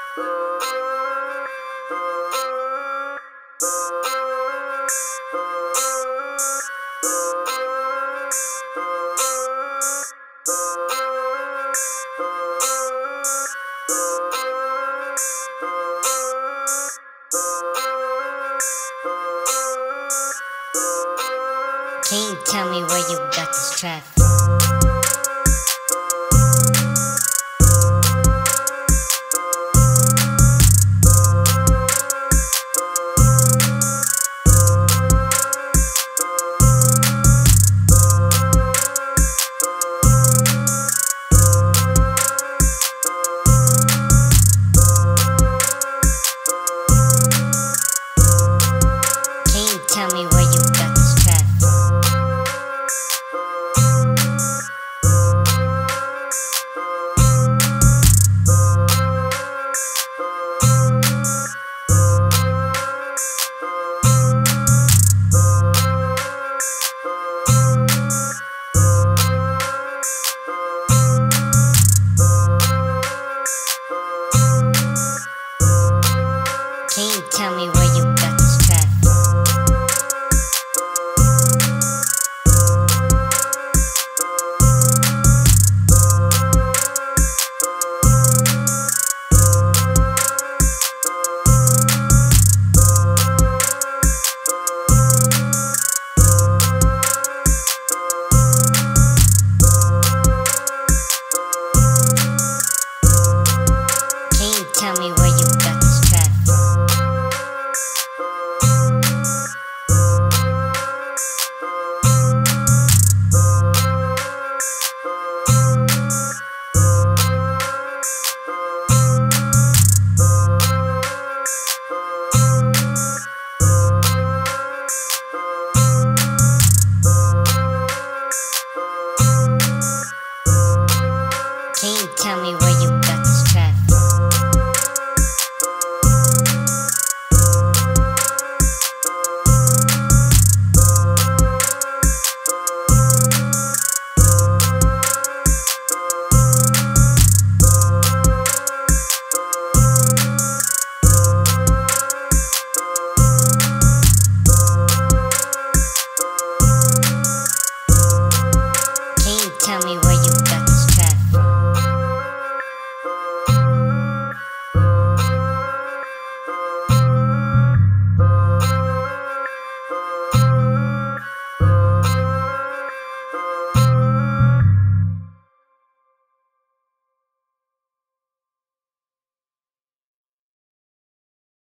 Can you tell me where you got this trap? Can you tell me where you got this trap? Can you tell me where you got this trap? Can you tell me where you got this trap? Can you tell me where you